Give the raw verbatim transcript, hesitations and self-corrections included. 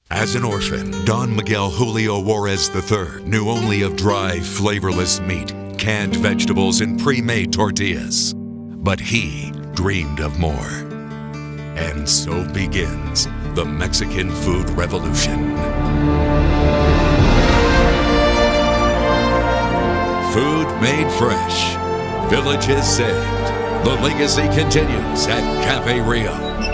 As an orphan, Don Miguel Julio Juarez the third knew only of dry, flavorless meat, canned vegetables, and pre-made tortillas. But he dreamed of more. And so begins the Mexican food revolution. Food made fresh. Villages saved. The legacy continues at Cafe Rio.